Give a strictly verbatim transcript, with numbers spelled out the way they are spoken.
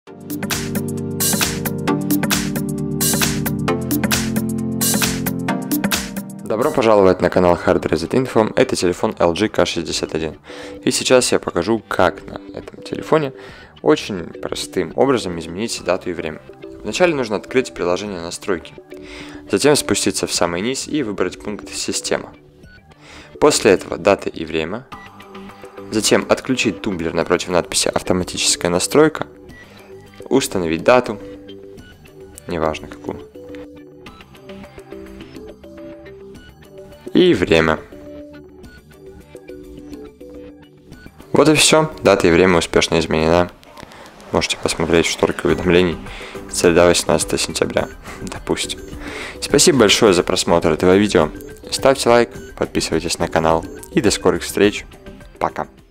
Добро пожаловать на канал Hard Reset Info, это телефон эл джи ка шестьдесят один. И сейчас я покажу, как на этом телефоне очень простым образом изменить дату и время. Вначале нужно открыть приложение настройки, затем спуститься в самый низ и выбрать пункт «Система». После этого дата и время, затем отключить тумблер напротив надписи «Автоматическая настройка», установить дату, неважно какую, и время. Вот и все, дата и время успешно изменена. Можете посмотреть в шторке уведомлений. Среда, восемнадцатое сентября, допустим. Спасибо большое за просмотр этого видео. Ставьте лайк, подписывайтесь на канал и до скорых встреч. Пока.